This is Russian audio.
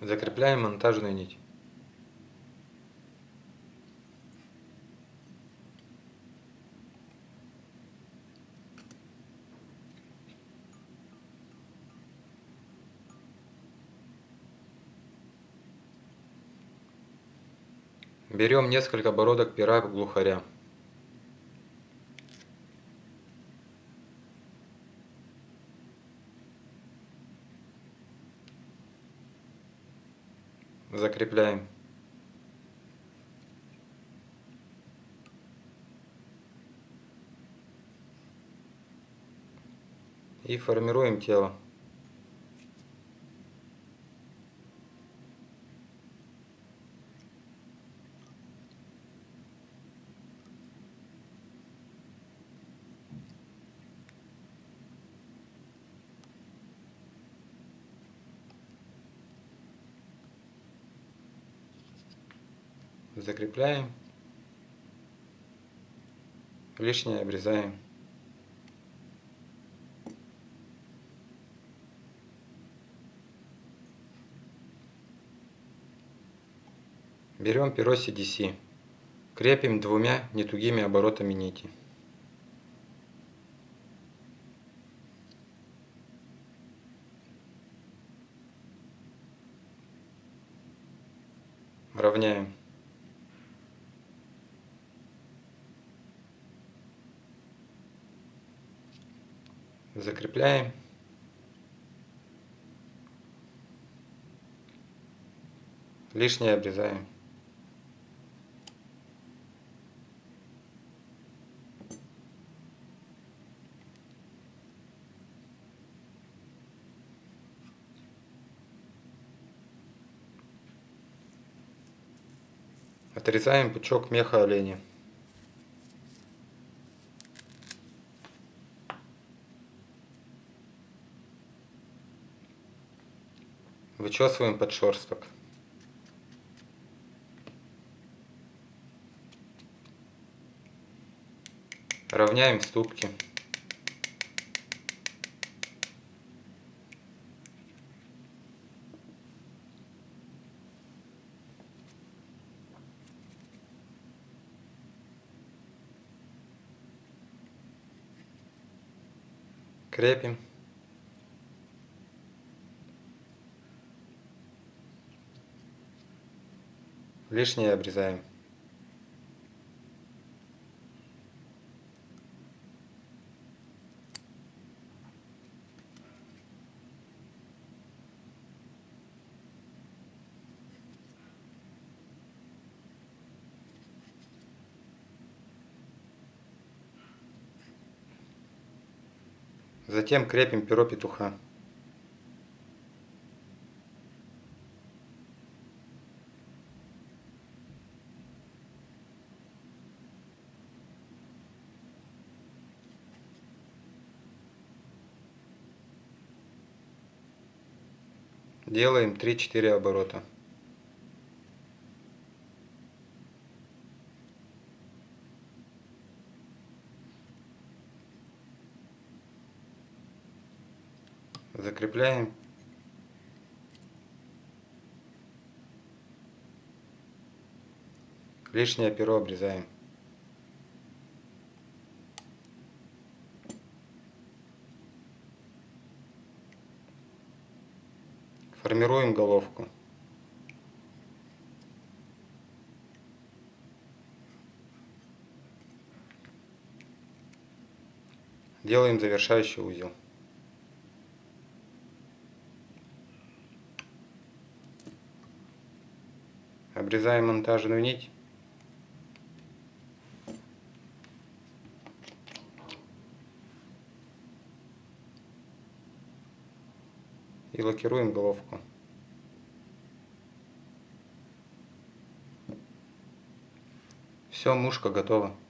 Закрепляем монтажную нить. Берем несколько обороток пера глухаря. Закрепляем. И формируем тело. Закрепляем. Лишнее обрезаем. Берем перо CDC. Крепим двумя нетугими оборотами нити. Равняем. Закрепляем. Лишнее обрезаем. Отрезаем пучок меха оленя. Вычесываем подшерсток. Равняем ступки. Крепим. Лишнее обрезаем. Затем крепим перо петуха. Делаем 3-4 оборота. Закрепляем. Лишнее перо обрезаем. Формируем головку. Делаем завершающий узел. Обрезаем монтажную нить. И лакируем головку. Все, мушка готова.